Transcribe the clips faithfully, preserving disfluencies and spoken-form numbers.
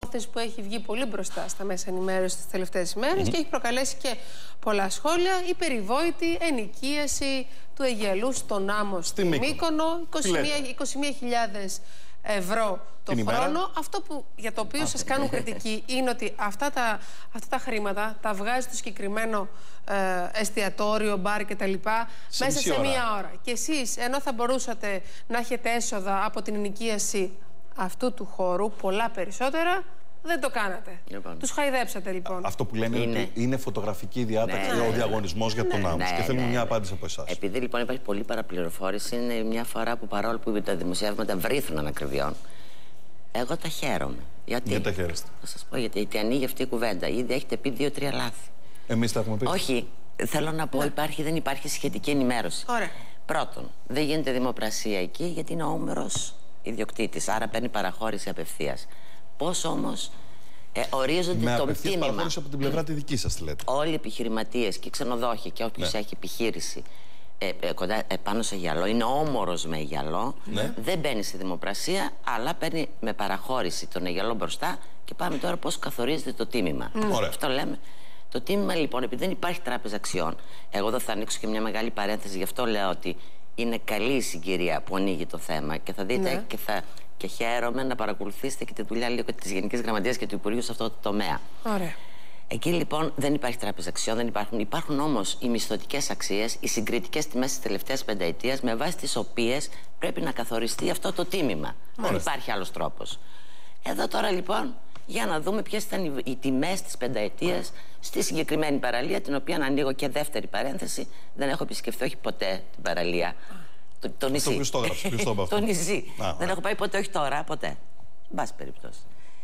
υπόθεση που έχει βγει πολύ μπροστά στα μέσα ενημέρωση τις τελευταίες ημέρες mm-hmm. και έχει προκαλέσει και πολλά σχόλια. Η περιβόητη ενοικίαση του Αιγιαλού στον Άμμο στη Μύκονο, είκοσι μία χιλιάδες ευρώ το την χρόνο. ημέρα. Αυτό που, για το οποίο σας κάνουν κριτική είναι ότι αυτά τα, αυτά τα χρήματα τα βγάζει στο συγκεκριμένο ε, εστιατόριο, μπαρ κτλ. μέσα σε ώρα. μία ώρα. Και εσείς, ενώ θα μπορούσατε να έχετε έσοδα από την ενοικίαση αυτού του χώρου, πολλά περισσότερα, δεν το κάνατε. Λοιπόν. Τους χαϊδέψατε λοιπόν. Αυτό που λένε είναι ότι είναι φωτογραφική διάταξη ναι, ο διαγωνισμός ναι, για τον ναι, Άμμο. Ναι, και θέλουμε ναι, μια απάντηση από εσάς. Επειδή λοιπόν υπάρχει πολλή παραπληροφόρηση, είναι μια φορά που παρόλο που τα δημοσιεύματα βρήθουν ανακριβιών, εγώ τα χαίρομαι. Γιατί, γιατί τα χαίρεστε? Θα σας πω γιατί, γιατί ανοίγει αυτή η κουβέντα. Ήδη έχετε πει δύο-τρία λάθη. Εμείς τα έχουμε πει. Όχι. Θέλω να πω, ναι. υπάρχει, δεν υπάρχει σχετική ενημέρωση. Ωραία. Πρώτον, δεν γίνεται δημοπρασία εκεί γιατί είναι ο όμηρος ιδιοκτήτης. Άρα παίρνει παραχώρηση απευθείας. Πώς όμως ε, ορίζονται με το απευθείας τίμημα. παραχώρηση από την πλευρά τη δική σας, λέτε. Όλοι οι επιχειρηματίες και οι ξενοδόχοι και όποιος ναι. έχει επιχείρηση ε, ε, κοντά, ε, πάνω σε γυαλό, είναι όμορος με γυαλό, ναι. δεν μπαίνει στη δημοπρασία, αλλά παίρνει με παραχώρηση τον γυαλό μπροστά και πάμε τώρα πώς καθορίζεται το τίμημα. Mm. Αυτό λέμε. Το τίμημα λοιπόν, επειδή δεν υπάρχει τράπεζα αξιών, εγώ εδώ θα ανοίξω και μια μεγάλη παρένθεση, γι' αυτό λέω ότι είναι καλή η συγκυρία που ανοίγει το θέμα και θα δείτε ναι. και, θα, και χαίρομαι να παρακολουθήσετε και τη δουλειά λίγο της Γενικής Γραμματείας και του Υπουργείου σε αυτό το τομέα. Ωραία. Εκεί λοιπόν δεν υπάρχει τράπεζα αξιών, δεν υπάρχουν. Υπάρχουν όμως οι μισθωτικές αξίες, οι συγκριτικές τιμές της τελευταίας πενταετίας, με βάση τις οποίες πρέπει να καθοριστεί αυτό το τίμημα. Δεν υπάρχει άλλος τρόπος. Εδώ τώρα λοιπόν, για να δούμε ποιες ήταν οι, οι τιμές της πενταετίας στη συγκεκριμένη παραλία, την οποία να ανοίγω και δεύτερη παρένθεση. Δεν έχω επισκεφθεί, όχι ποτέ την παραλία. Το, το νησί. Ποιος το έγραψε, ποιος το είπε αυτό? Το νησί. Α, δεν έχω πάει ποτέ, όχι τώρα, ποτέ. Εν πάση περιπτώσει.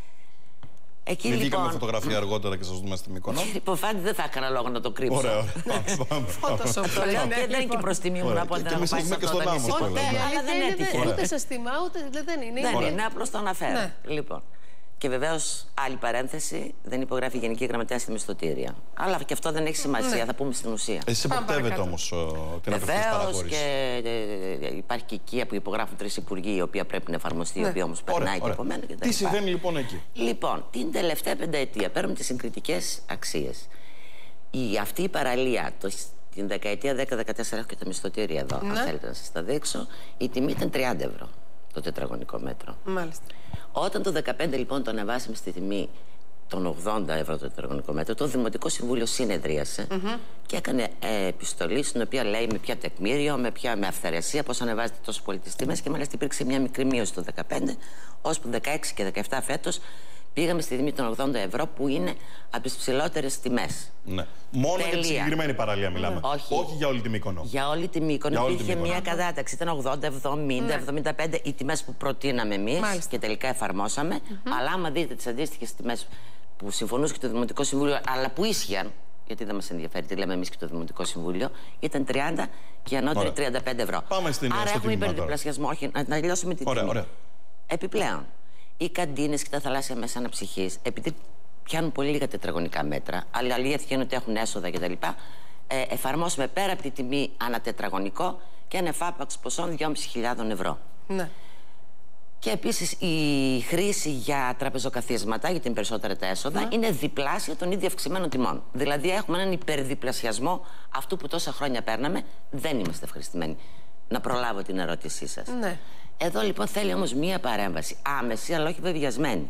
Εκεί μην λοιπόν... βγήκαμε φωτογραφία αργότερα και σας δούμε στη Μύκονο. Λοιπόν, φάνηκε δεν θα έκανα λόγο να το κρύψω. Ωραία, ωραία. Φώτοσο αυτό. Δεν είναι και προς τιμή μου να πω ότι δεν έχω πάει σε αυτό το νησί. Αλλά δεν έτυχε. Ούτε σας τιμά, ούτε δεν είναι. Δεν είναι, απλώς το αναφέρω. Λοιπόν. Και βεβαίως, άλλη παρένθεση, δεν υπογράφει η Γενική Γραμματεία στη μισθωτήρια. Αλλά και αυτό δεν έχει σημασία, ναι. θα πούμε στην ουσία. Εσείς υποπτεύετε όμως την απευθείας παραχώρηση. Και ε, υπάρχει και οικία που υπογράφουν τρεις υπουργοί, η οποία πρέπει να εφαρμοστεί, ναι. η οποία όμως περνάει και από μένα. Τι συμβαίνει λοιπόν εκεί? Λοιπόν, την τελευταία πενταετία παίρνουμε τις συγκριτικές αξίες. Η, αυτή η παραλία, το, την δεκαετία δέκα δεκατέσσερα, έχω και τα μισθωτήρια εδώ, ναι. αν θέλετε να σας τα δείξω, η τιμή ήταν τριάντα ευρώ το τετραγωνικό μέτρο. Μάλιστα. Όταν το δεκαπέντε λοιπόν το ανεβάσαμε στη τιμή των ογδόντα ευρώ το τετραγωνικό μέτρο, το Δημοτικό Συμβούλιο συνεδρίασε mm-hmm. και έκανε ε, επιστολή στην οποία λέει με ποια τεκμήριο, με ποια με αυθαιρεσία, πώς ανεβάζεται τόσο πολύ τις τιμές και μάλιστα υπήρξε μια μικρή μείωση το δεκαπέντε, ώσπου δεκαέξι και δεκαεπτά φέτος πήγαμε στη τιμή των ογδόντα ευρώ που είναι από τις ψηλότερες τιμές. Ναι. Μόνο Τελεία. για τη συγκεκριμένη παραλία μιλάμε. Mm. Όχι. Όχι για όλη τη Μύκονο. Για όλη τη Μύκονο υπήρχε μια κατάταξη. Ήταν ογδόντα, εβδομήντα, ναι. εβδομήντα πέντε οι τιμές που προτείναμε εμείς και τελικά εφαρμόσαμε. Mm-hmm. Αλλά άμα δείτε τις αντίστοιχες τιμές που συμφωνούσε και το Δημοτικό Συμβούλιο, αλλά που ίσχυαν, γιατί δεν μας ενδιαφέρει τι λέμε εμείς και το Δημοτικό Συμβούλιο, ήταν τριάντα και ανώτερη τριάντα πέντε ευρώ. Πάμε στην Άρα έχουμε υπερδιπλασιασμό. Όχι, να τελειώσουμε την τιμή. Επιπλέον. Οι καντίνες και τα θαλάσσια μέσα αναψυχής, επειδή πιάνουν πολύ λίγα τετραγωνικά μέτρα, αλλά αλήθεια είναι ότι έχουν έσοδα κτλ., ε, εφαρμόσουμε πέρα από τη τιμή ανά τετραγωνικό και ένα εφάπαξ ποσών δυόμισι χιλιάδες ευρώ. Ναι. Και επίσης η χρήση για τραπεζοκαθίσματα, γιατί είναι περισσότερα τα έσοδα, ναι. είναι διπλάσια των ήδη αυξημένων τιμών. Δηλαδή έχουμε έναν υπερδιπλασιασμό αυτού που τόσα χρόνια παίρναμε. Δεν είμαστε ευχαριστημένοι. Να προλάβω την ερώτησή σας. Ναι. Εδώ λοιπόν θέλει όμως μία παρέμβαση άμεση, αλλά όχι βεβαιασμένη.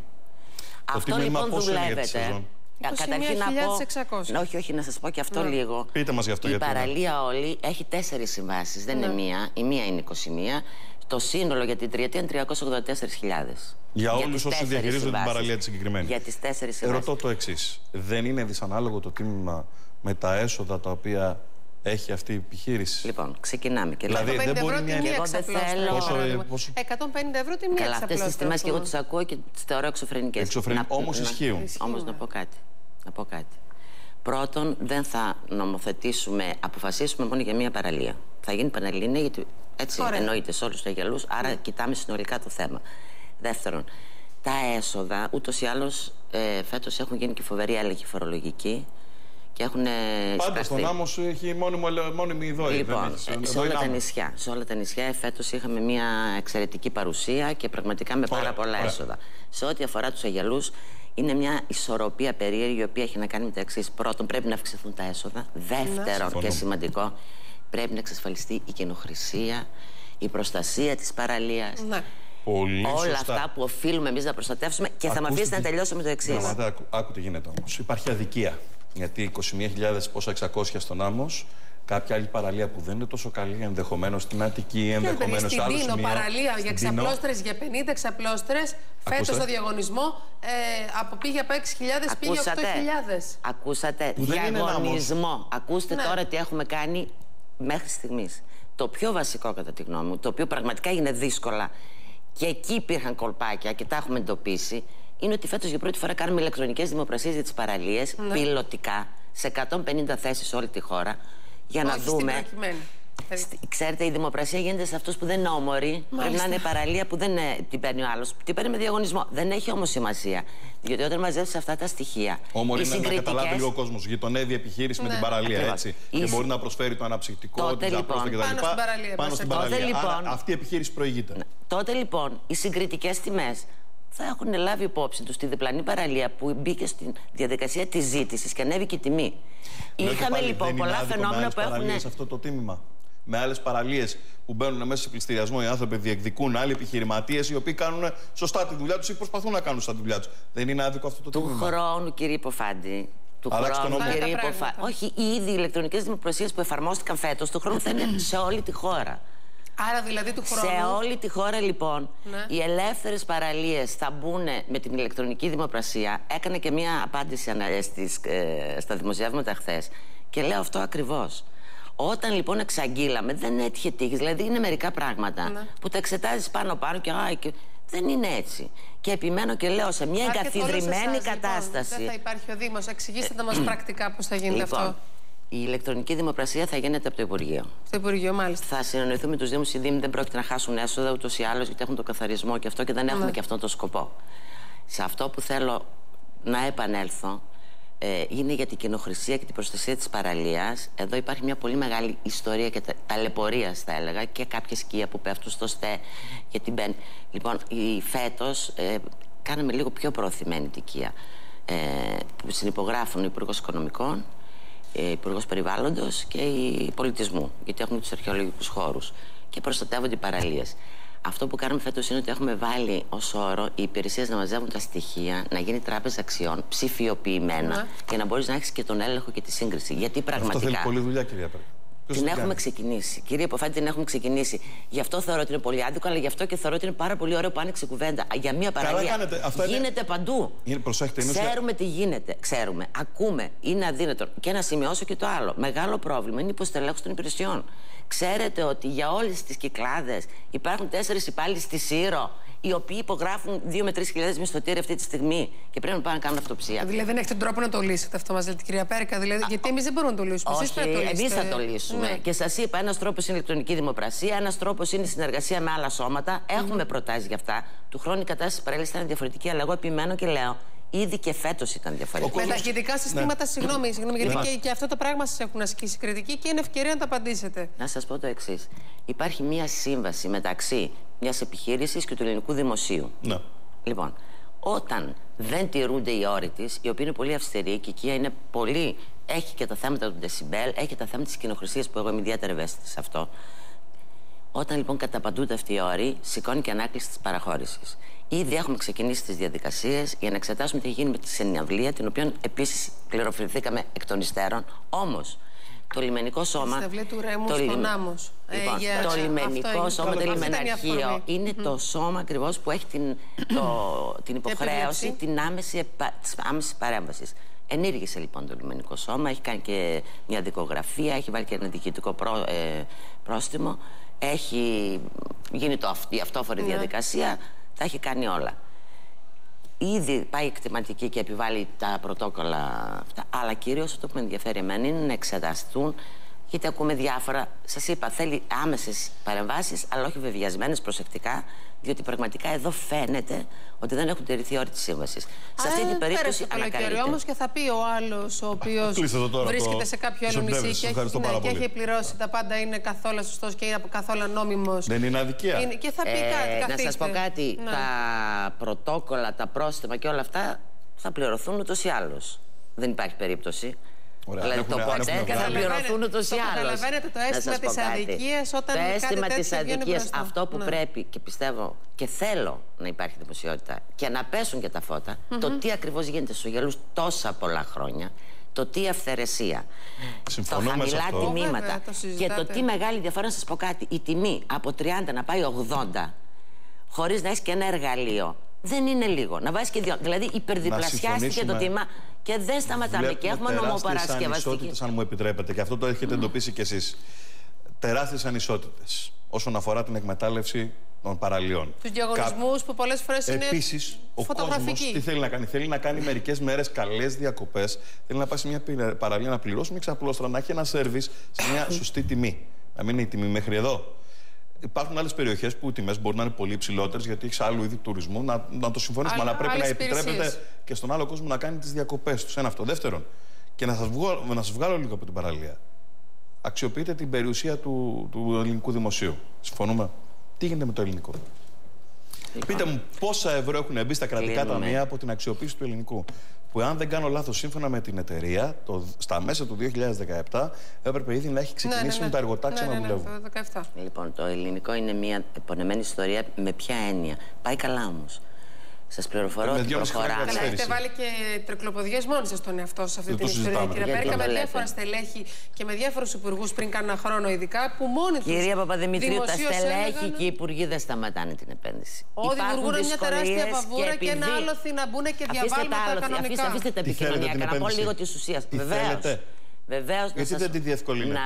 Το αυτό λοιπόν δουλεύεται. Καταρχήν να πω. Όχι, όχι, να σας πω και αυτό ναι. λίγο. Πείτε μας γι' αυτό. Η γιατί παραλία είναι. όλη έχει τέσσερις συμβάσεις, δεν ναι. είναι μία. Η μία είναι είκοσι μία. Το σύνολο για την τριετία είναι τριακόσιες ογδόντα τέσσερις χιλιάδες. Για, για όλους όσοι διαχειρίζονται την παραλία τη συγκεκριμένη. Για τις τέσσερις συμβάσεις. Ρωτώ το εξής. Δεν είναι δυσανάλογο το τίμημα με τα έσοδα τα οποία έχει αυτή η επιχείρηση? Λοιπόν, ξεκινάμε. Και δηλαδή δεν μπορεί μια εκατόν πενήντα ευρώ τη μία. Καλά, αυτές τις τιμές και εγώ τις ακούω και τις θεωρώ εξωφρενικές. Εξωφρεν... Όμως ισχύουν. Όμως να πω κάτι. Να πω κάτι. Πρώτον, δεν θα νομοθετήσουμε, αποφασίσουμε μόνο για μία παραλία. Θα γίνει πανελλήνια, γιατί έτσι Ωραία. εννοείται σε όλους τους Αιγιαλούς, άρα mm. κοιτάμε συνολικά το θέμα. Δεύτερον, τα έσοδα ούτως ή άλλως ε, φέτος έχουν γίνει και φοβερή έλεγχη φορολογική. Και έχουν πάντα στον Άμμο σου έχει μόνιμο, μόνιμη ειδόη. Λοιπόν, σε, όλα τα νησιά, σε όλα τα νησιά φέτος είχαμε μια εξαιρετική παρουσία και πραγματικά με πάρα ωραία, πολλά ωραία. έσοδα. Σε ό,τι αφορά τους Αιγιαλούς, Είναι μια ισορροπία περίεργη, η οποία έχει να κάνει με τα εξής. Πρώτον, πρέπει να αυξηθούν τα έσοδα. Δεύτερον, ναι. και σημαντικό, πρέπει να εξασφαλιστεί η κοινοχρησία, η προστασία της παραλίας. Ναι. Πολύ όλα σωστά. αυτά που οφείλουμε εμείς να προστατεύσουμε. Και ακούστε, θα με αφήσετε να τελειώσω με το εξής. Ναι, άκου, άκου τι γίνεται όμως. Υπάρχει αδικία. Γιατί είκοσι μία χιλιάδες πόσα εξακόσια στον Άμμος, κάποια άλλη παραλία που δεν είναι τόσο καλή, ενδεχομένως στην Αττική, ενδεχομένως σε άλλο σημείο. Στην Δίνο παραλία για ξαπλώστρες, για πενήντα ξαπλώστρες, φέτος στο διαγωνισμό ε, από, πήγε από έξι χιλιάδες, πήγε οκτώ χιλιάδες. Ακούσατε, διαγωνισμό. Ακούστε ναι. τώρα τι έχουμε κάνει μέχρι στιγμής. Το πιο βασικό κατά τη γνώμη μου, το οποίο πραγματικά είναι δύσκολα και εκεί υπήρχαν κολπάκια και τα έχουμε εντοπίσει, είναι ότι φέτος για πρώτη φορά κάνουμε ηλεκτρονικές δημοπρασίες για τις παραλίες, ναι. πιλωτικά, σε εκατόν πενήντα θέσεις σε όλη τη χώρα, για όχι να δούμε. Ξέρετε, η δημοπρασία γίνεται σε αυτούς που δεν είναι όμοροι. Πρέπει να είναι παραλία που δεν είναι, την παίρνει ο άλλος. Την παίρνει με διαγωνισμό. Δεν έχει όμως σημασία. Διότι όταν μαζεύεις αυτά τα στοιχεία. Όμοροι είναι συγκριτικές... να καταλάβει λίγο ο κόσμος. Γειτονεύει επιχείρηση ναι. με την παραλία. Έτσι. Η... Και μπορεί να προσφέρει το αναψυκτικό, την λοιπόν, κτλ. Πάνω στην παραλία. Πάνω στην παραλία. Τότε, λοιπόν, άρα, αυτή η επιχείρηση προηγείται. Τότε λοιπόν οι συγκριτικές τιμές θα έχουν λάβει υπόψη τους τη διπλανή παραλία που μπήκε στη διαδικασία της ζήτησης και ανέβηκε η τιμή. Είχαμε λοιπόν πολλά φαινόμενα που έχουν. Σε αυτό το τίμημα. Με άλλες παραλίες που μπαίνουν μέσα σε πληστηριασμό, οι άνθρωποι διεκδικούν, άλλοι επιχειρηματίες οι οποίοι κάνουν σωστά τη δουλειά τους ή προσπαθούν να κάνουν σωστά τη δουλειά τους. Δεν είναι άδικο αυτό το του τίμημα? Του χρόνου, κύριε Υποφάντη. Του χρόνου, κύριε Υποφάντη. Όχι, οι ήδη ηλεκτρονικές δημοπρασίες που εφαρμόστηκαν φέτος, του χρόνου θα είναι σε όλη τη χώρα. Άρα δηλαδή του χρόνου. Σε όλη τη χώρα λοιπόν, ναι. οι ελεύθερες παραλίες θα μπουν με την ηλεκτρονική δημοπρασία. Έκανα και μία απάντηση στις, ε, στα δημοσιεύματα χθες και λέω αυτό ακριβώς. Όταν λοιπόν εξαγγείλαμε, δεν έτυχε τύχης. Δηλαδή είναι μερικά πράγματα ναι. που τα εξετάζεις πάνω-πάνω και, α, και δεν είναι έτσι. Και επιμένω και λέω σε μια εγκαθιδρυμένη κατάσταση. Λοιπόν, δεν θα υπάρχει ο Δήμος. Εξηγήστε τα μας πρακτικά πώς θα γίνεται λοιπόν, αυτό. Η ηλεκτρονική δημοπρασία θα γίνεται από το Υπουργείο. Στο Υπουργείο, μάλιστα. Θα συνεννοηθούμε με τους Δήμους. Οι Δήμοι δεν πρόκειται να χάσουν έσοδα ούτως ή άλλως, γιατί έχουν το καθαρισμό και αυτό και δεν έχουμε ναι. και αυτόν τον σκοπό. Σε αυτό που θέλω να επανέλθω ε, είναι για την κοινοχρησία και την προστασία της παραλίας. Εδώ υπάρχει μια πολύ μεγάλη ιστορία και ταλαιπωρίας, θα έλεγα, και κάποια σκία που πέφτουν στο ΣΤΕ και την μπεν. Λοιπόν, η, φέτος ε, κάναμε λίγο πιο προωθημένη την οικία, ε, που συνυπογράφουν ο Υπουργός Οικονομικών, Υπουργός Περιβάλλοντος και η Πολιτισμού, γιατί έχουμε τους αρχαιολογικούς χώρους και προστατεύονται οι παραλίες. Αυτό που κάνουμε φέτος είναι ότι έχουμε βάλει ως όρο οι υπηρεσίες να μαζεύουν τα στοιχεία, να γίνει τράπεζα αξιών ψηφιοποιημένα ναι. και να μπορείς να έχεις και τον έλεγχο και τη σύγκριση. Γιατί πραγματικά. Αυτό θέλει πολλή δουλειά, κυρία Πέρκα. Την έχουμε κάνει. ξεκινήσει. Κύριε Υποφάντη, την έχουμε ξεκινήσει. Γι' αυτό θεωρώ ότι είναι πολύ άδικο, αλλά γι' αυτό και θεωρώ ότι είναι πάρα πολύ ωραίο που άνοιξε κουβέντα. Για μια παραλία. Γίνεται είναι... παντού. Είναι, προσέχτε, είναι Ξέρουμε τι γίνεται. Ξέρουμε. Ακούμε. Είναι αδύνατο. Και να σημειώσω και το άλλο. Μεγάλο πρόβλημα είναι η υποστελέχωση των υπηρεσιών. Ξέρετε ότι για όλες τις Κυκλάδες υπάρχουν τέσσερις υπάλληλοι στη Σύρο, οι οποίοι υπογράφουν δύο με τρεις χιλιάδες μισθωτήρια αυτή τη στιγμή και πρέπει να πάνε να κάνουν αυτοψία. Δηλαδή δεν έχετε τρόπο να το λύσετε αυτό, μας λέτε, κυρία Πέρκα. Δηλαδή, Α, γιατί εμείς δεν μπορούμε να το λύσουμε. Όχι, εμείς θα το λύσουμε. Ναι. Και σας είπα, ένας τρόπος είναι η ηλεκτρονική δημοπρασία, ένας τρόπος είναι η συνεργασία με άλλα σώματα. Έχουμε mm-hmm. προτάσεις γι' αυτά. Του χρόνου η κατάσταση της παρέλυσης ήταν διαφορετική, αλλά εγώ επιμένω και λέω. Ήδη και φέτος ήταν διαφορετικό. Με τα αρχιτικά συστήματα, ναι. συγγνώμη, συγγνώμη γιατί ναι. και, και αυτό το πράγμα σας έχουν ασκήσει κριτική και είναι ευκαιρία να τα απαντήσετε. Να σας πω το εξής. Υπάρχει μία σύμβαση μεταξύ μιας επιχείρησης και του ελληνικού δημοσίου. Ναι. Λοιπόν, όταν δεν τηρούνται οι όροι της, οι οποίοι είναι πολύ αυστηροί και η οικία είναι πολύ. Έχει και τα θέματα του ντεσιμπέλ, έχει τα θέματα της κοινοχρησίας που εγώ είμαι ιδιαίτερα ευαίσθητη σε αυτό. Όταν λοιπόν καταπαντούνται αυτοί οι όροι, σηκώνει και ανάκληση της παραχώρησης. Ήδη έχουμε ξεκινήσει τις διαδικασίες για να εξετάσουμε τι έχει γίνει με τη συναυλία, την οποία επίσης πληροφορηθήκαμε εκ των υστέρων. Όμως, το λιμενικό σώμα. Στην του Ρέμου το στον Άμμος. Λοιπόν, ε, το λιμενικό σώμα, το λιμεναρχείο, είναι mm. το σώμα ακριβώς που έχει την, το, την υποχρέωση την άμεση, της άμεσης παρέμβασης. Ενήργησε λοιπόν το λιμενικό σώμα, έχει κάνει και μια δικογραφία, έχει βάλει και ένα διοικητικό πρό, ε, πρόστιμο, έχει γίνει το, η αυτόφορη yeah. διαδικασία, τα έχει κάνει όλα. Ήδη πάει εκτιματική και επιβάλλει τα πρωτόκολλα αυτά, αλλά κυρίως αυτό που με ενδιαφέρει εμένα είναι να εξεταστούν, γιατί ακούμε διάφορα. Σας είπα, θέλει άμεσες παρεμβάσεις, αλλά όχι βεβαιασμένες προσεκτικά, διότι πραγματικά εδώ φαίνεται ότι δεν έχουν τηρηθεί όροι της σύμβασης. Σε αυτή την περίπτωση ανακαλύπτει. Όμως και θα πει ο άλλος, ο οποίος βρίσκεται το... σε κάποιο άλλο νησί και, έχει, ναι, και έχει πληρώσει τα πάντα, είναι καθόλου σωστός και είναι καθόλου νόμιμος. Δεν είναι αδικία. Είναι, και θα πει ε, κάτι. Να σας πω κάτι. Ναι. Τα πρωτόκολλα, τα πρόστιμα και όλα αυτά θα πληρωθούν ούτως ή άλλως. Δεν υπάρχει περίπτωση. Ωραία. Δηλαδή το ποτέ θα πληρωθούν ούτως ή άλλως. Καταλαβαίνετε το αίσθημα της αδικίας όταν το αίσθημα της αδικίας, αυτό που ναι. πρέπει και πιστεύω και θέλω να υπάρχει δημοσιότητα και να πέσουν και τα φώτα, mm-hmm. το τι ακριβώς γίνεται στους Αιγελούς τόσα πολλά χρόνια, το τι αυθαιρεσία, συμφωνούμε το χαμηλά αυτό. τιμήματα Βέβαια, το και το τι μεγάλη διαφορά. Να σας πω κάτι, η τιμή από τριάντα να πάει ογδόντα χωρίς να έχεις και ένα εργαλείο δεν είναι λίγο. Να βάζεις και δύο. Δηλαδή υπερδιπλασιάστηκε το τιμά και δεν σταματάμε. Και έχουμε νομοπαρασκευαστική. Αν μου επιτρέπετε, και αυτό το έχετε εντοπίσει κι εσείς. Τεράστιες ανισότητες όσον αφορά την εκμετάλλευση των παραλίων. Τους διαγωνισμούς Κα... που πολλές φορές είναι Επίσης, ο κόσμος τι θέλει να κάνει. Θέλει να κάνει μερικές μέρες καλές διακοπές. Θέλει να πάει σε μια παραλία να πληρώσει με ξαπλώστρα, να έχει ένα σέρβις σε μια σωστή τιμή. Να μην είναι η τιμή μέχρι εδώ. Υπάρχουν άλλες περιοχές που οι τιμές μπορεί να είναι πολύ υψηλότερες γιατί έχει άλλου είδου τουρισμού. Να, να το συμφωνήσουμε, αλλά πρέπει να επιτρέπετε και στον άλλο κόσμο να κάνει τις διακοπές τους. Ένα αυτό. Δεύτερον, και να σας βγάλω, να σας βγάλω λίγο από την παραλία. Αξιοποιείτε την περιουσία του, του ελληνικού δημοσίου. Συμφωνούμε. Τι γίνεται με το ελληνικό. Λοιπόν, πείτε μου πόσα ευρώ έχουν μπει στα κρατικά ταμεία από την αξιοποίηση του ελληνικού. Που, αν δεν κάνω λάθος, σύμφωνα με την εταιρεία, το, στα μέσα του δύο χιλιάδες δεκαεπτά έπρεπε ήδη να έχει ξεκινήσει ναι, ναι, ναι. τα εργοτάξια ναι, να ναι, δουλεύουν. Ναι, ναι, ναι, λοιπόν, το ελληνικό είναι μια επωνεμένη ιστορία. Με ποια έννοια? Πάει καλά όμως. Σας πληροφορώ ότι προχωράμε. Καλά, έχετε βάλει και τρικλοποδιές μόνοι σας στον εαυτό σας αυτή την ιστορία. Κύριε Πέρικα, με διάφορα στελέχη και με διάφορους υπουργούς πριν κάνα χρόνο ειδικά που μόνοι τους. Κυρία Παπαδημητρίου, τα στελέχη έλεγαν... και οι υπουργοί δεν σταματάνε την επένδυση. Ό, δημιουργούν μια τεράστια παβούρα και, και ένα άλοθη να μπουν και διαβάλματα κανονικά. Αφήστε, αφήστε τα επικοινωνιακά, να πω λίγο της ουσίας. Βεβαίως. Γιατί δεν τη διευκολύνετε?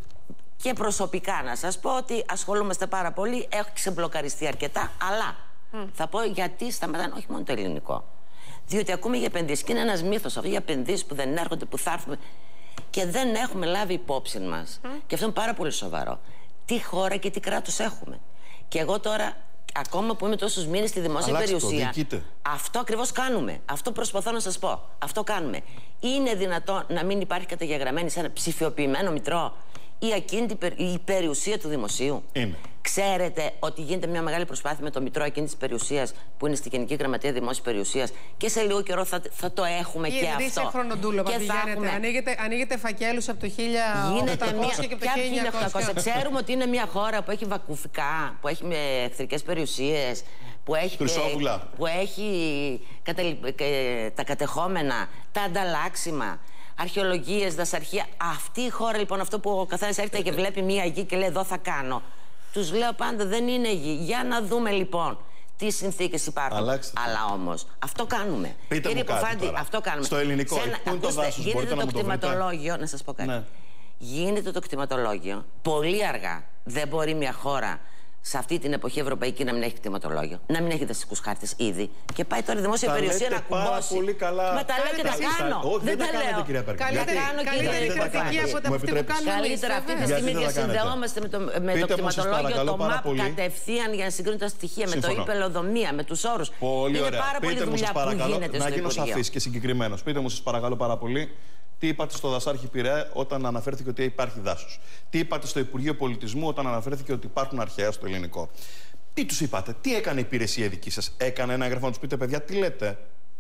Και προσωπικά να σας πω ότι ασχολούμαστε πάρα πολύ, έχω ξεμπλοκαριστεί αρκετά, αλλά. Mm. Θα πω γιατί σταματάνε όχι μόνο το ελληνικό. Διότι ακούμε για επενδύσεις και είναι ένας μύθος αυτό, για επενδύσεις που δεν έρχονται, που θα έρθουμε και δεν έχουμε λάβει υπόψη μας. Mm. Και αυτό είναι πάρα πολύ σοβαρό. Τι χώρα και τι κράτος έχουμε. Και εγώ τώρα, ακόμα που είμαι τόσους μήνες στη δημόσια Αλλάξτε περιουσία, το, αυτό ακριβώς κάνουμε. Αυτό προσπαθώ να σας πω. Αυτό κάνουμε. Είναι δυνατόν να μην υπάρχει καταγεγραμμένη σε ένα ψηφιοποιημένο μητρό η ακίνητη η περιουσία του δημοσίου? Είναι. Ξέρετε ότι γίνεται μια μεγάλη προσπάθεια με το μητρό ακίνητης περιουσίας που είναι στη Γενική Γραμματεία Δημόσιας Περιουσίας και σε λίγο καιρό θα, θα το έχουμε η και αυτό. Είσαι χρονοτούλο, και θα έχουμε... ανοίγετε, ανοίγετε φακέλους από το χίλια οκτακόσια και από το χίλια εννιακόσια. Ξέρουμε ότι είναι μια χώρα που έχει βακουφικά, που έχει με εχθρικές περιουσίες, που έχει, που έχει κατα... τα κατεχόμενα, τα ανταλλάξιμα, αρχαιολογίες, δασαρχεία. Αυτή η χώρα λοιπόν, αυτό που ο καθένας έρχεται και βλέπει μία γη και λέει εδώ θα κάνω. Τους λέω πάντα δεν είναι γη. Για να δούμε λοιπόν τι συνθήκες υπάρχουν. Αλλάξτε. Αλλά όμως αυτό κάνουμε. Πείτε Κύριε Ποφάντη, αυτό κάνουμε. Στο ελληνικό, ένα, πού είναι το δάσος, γίνεται το να κτηματολόγιο, να σας πω κάτι. Ναι. Γίνεται το κτηματολόγιο πολύ αργά. Δεν μπορεί μια χώρα σε αυτή την εποχή ευρωπαϊκή να μην έχει κτηματολόγιο, να μην έχει δασικούς χάρτες ήδη και πάει τώρα η δημόσια τα περιουσία να κουμπώσει. Πολύ καλά. Μα τα λέω και τα κάνω. Όχι, δεν, δεν τα κάνετε, κυρία Πέρκα. Καλύτερη κριτική από τα αυτή που κάνουμε. Καλύτερα αυτή τη στιγμή διασυνδεόμαστε με το, με το κτηματολόγιο, το μαπ κατευθείαν για να συγκρίνουν τα στοιχεία με το υπελοδομία, με τους όρους. Πολύ είναι ωραία. πάρα πολύ δουλειά που γίνεται στο να γίνω σαφής και συγκεκριμένος. Πείτε μου, σας παρακαλώ πάρα πολύ. Τι είπατε στο Δασάρχη Πειραιά όταν αναφέρθηκε ότι υπάρχει δάσος? Τι είπατε στο Υπουργείο Πολιτισμού όταν αναφέρθηκε ότι υπάρχουν αρχαία στο ελληνικό? Τι τους είπατε? Τι έκανε η υπηρεσία δική σας? Έκανε ένα έγγραφο να τους πείτε, παιδιά, τι λέτε?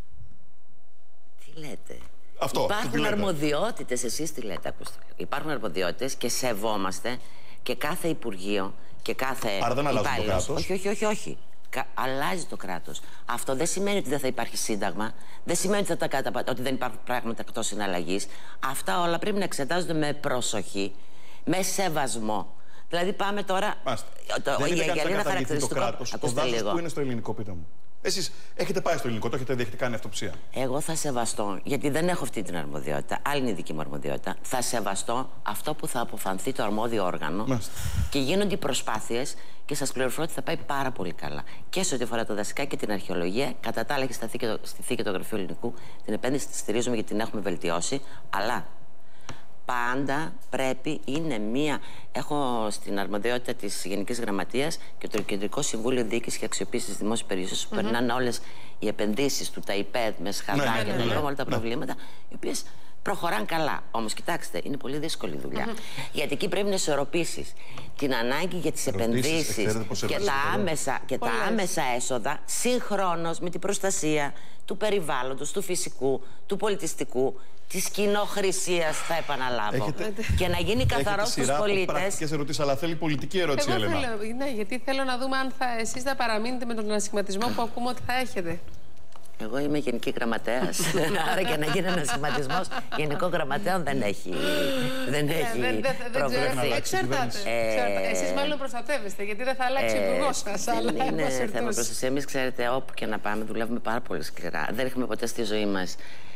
Τι λέτε? Αυτό, υπάρχουν τι λέτε? αρμοδιότητες, εσείς τι λέτε? Ακούστε. Υπάρχουν αρμοδιότητες και σεβόμαστε και κάθε Υπουργείο και κάθε Άρα δεν αλλάζει το κράτος? Όχι, όχι, όχι, όχι. Αλλάζει το κράτος. Αυτό δεν σημαίνει ότι δεν θα υπάρχει σύνταγμα, δεν σημαίνει ότι, θα τα καταπα... ότι δεν υπάρχουν πράγματα εκτός συναλλαγής. Αυτά όλα πρέπει να εξετάζονται με προσοχή, με σεβασμό. Δηλαδή πάμε τώρα. Το... Δεν είναι κάτι να καταργηθεί το κράτος. Το δάσος που είναι στο ελληνικό, πείτε μου. Εσείς έχετε πάει στο ελληνικό, το έχετε δει, έχετε κάνει αυτοψία? Εγώ θα σεβαστώ, γιατί δεν έχω αυτή την αρμοδιότητα, άλλη είναι η δική μου αρμοδιότητα. Θα σεβαστώ αυτό που θα αποφανθεί το αρμόδιο όργανο. Μάλιστα. Και γίνονται οι προσπάθειες και σας πληροφορώ ότι θα πάει πάρα πολύ καλά. Και σε ό,τι αφορά τα δασικά και την αρχαιολογία, κατά τα άλλα έχει σταθεί και το, στηθεί και το Γραφείο Ελληνικού. Την επένδυση τη στηρίζουμε γιατί την έχουμε βελτιώσει. Αλλά πάντα πρέπει, είναι μία. Έχω στην αρμοδιότητα της Γενικής Γραμματείας και το Κεντρικό Συμβούλιο Διοίκησης και Αξιοποίησης της Δημόσιας Περιουσίας, που mm-hmm. περνάνε όλες οι επενδύσεις του ΤΑΙΠΕΔ με σχαδάκια, ναι, ναι, ναι, ναι, ναι, όλα τα προβλήματα, οι οποίες προχωράνε καλά. Όμως, κοιτάξτε, είναι πολύ δύσκολη δουλειά. Mm-hmm. Γιατί εκεί πρέπει να ισορροπήσεις την ανάγκη για τις επενδύσεις και, τα άμεσα, και τα άμεσα έσοδα συγχρόνως με την προστασία του περιβάλλοντος, του φυσικού, του πολιτιστικού, της κοινόχρησίας, θα επαναλάβω. Έχετε, και να γίνει καθαρό στους πολίτες. Πρακτικές ερωτήσεις, αλλά θέλει πολιτική ερώτηση, Εγώ Έλενα. Θέλω, ναι, γιατί θέλω να δούμε αν θα, εσείς θα παραμείνετε με τον ανασχηματισμό που ακούμε ότι θα έχετε. Εγώ είμαι γενική γραμματέας, άρα και να γίνει ένα σχηματισμός γενικό γραμματέων δεν έχει, δεν έχει προβλεφθεί. Εξαρτάται. Εσείς μάλλον προστατεύεστε, γιατί δεν θα αλλάξει ο υπουργός σας. Είναι θέμα προστασία. Εμείς, ξέρετε, όπου και να πάμε, δουλεύουμε πάρα πολύ σκληρά. Δεν έχουμε ποτέ στη ζωή μας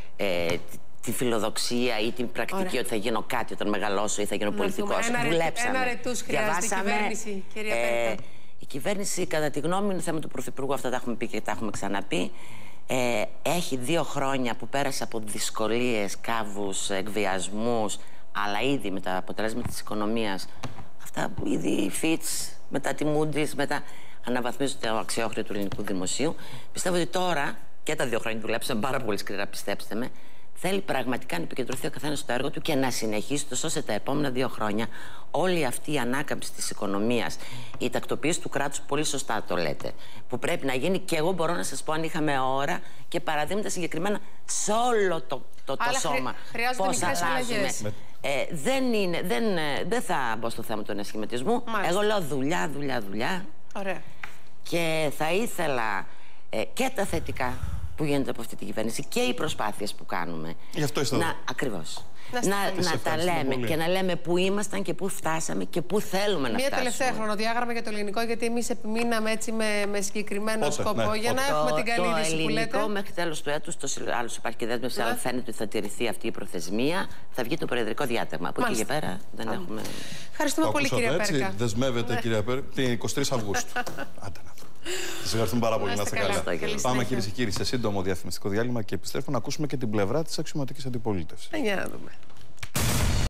τη φιλοδοξία ή την πρακτική Ωραία. ότι θα γίνω κάτι όταν μεγαλώσω ή θα γίνω πολιτικός. Ένα, Δουλέψαμε. Ένα ρετούς χρειάζεται η κυβέρνηση, κυρία Πέρκα. Ε, η κυβέρνηση, κατά τη γνώμη μου, είναι θέμα του Πρωθυπουργού, αυτά τα έχουμε πει και τα έχουμε ξαναπεί. Ε, έχει δύο χρόνια που πέρασε από δυσκολίες, κάβους, εκβιασμούς, αλλά ήδη με τα αποτελέσματα της οικονομίας, αυτά που ήδη η Fitch, μετά τη Moody's, μετά αναβαθμίζονται το αξιόχρεο του ελληνικού δημοσίου. Πιστεύω ότι τώρα, και τα δύο χρόνια δουλέψαμε πάρα πολύ σκληρά, πιστέψτε με, θέλει πραγματικά να επικεντρωθεί ο καθένας στο έργο του και να συνεχίσει, τόσο ώστε τα επόμενα δύο χρόνια όλη αυτή η ανάκαμψη της οικονομίας, η τακτοποίηση του κράτους, πολύ σωστά το λέτε, που πρέπει να γίνει, και εγώ μπορώ να σας πω, αν είχαμε ώρα και παραδείγματα συγκεκριμένα σε όλο το, το, το Αλλά σώμα. Πώς αλλάζουμε. Ε, δεν, είναι, δεν, δεν θα μπω στο θέμα του ανασχηματισμού. Εγώ λέω δουλειά, δουλειά, δουλειά. Ωραία. Και θα ήθελα ε, και τα θετικά που γίνεται από αυτή την κυβέρνηση και οι προσπάθειες που κάνουμε. Γι' αυτό είστε εδώ. Ακριβώς. Να, να, να τα λέμε πολύ. Και να λέμε πού ήμασταν και πού φτάσαμε και πού θέλουμε να Μια φτάσουμε. Μια τελευταία χρονοδιάγραμμα για το ελληνικό, γιατί εμείς επιμείναμε έτσι με, με συγκεκριμένο Πότε, σκοπό ναι. για να το, έχουμε την καλή είδηση που λέτε. Το ελληνικό μέχρι τέλος του έτους, το άλλο υπάρχει και δέσμευση, αλλά φαίνεται ότι θα τηρηθεί αυτή η προθεσμία. Θα βγει το προεδρικό διάταγμα. Από εκεί και πέρα δεν Άρα. έχουμε. Ευχαριστούμε πολύ, κυρία Πέρκα. Δεσμεύεται, κυρία Πέρκα, την εικοστή τρίτη Αυγούστου. Σας ευχαριστούμε πάρα πολύ. Να είστε καλά. Πάμε, κυρίες και κύριοι, σε σύντομο διαφημιστικό διάλειμμα και επιστρέφουμε να ακούσουμε και την πλευρά της αξιωματικής αντιπολίτευσης. Για να δούμε.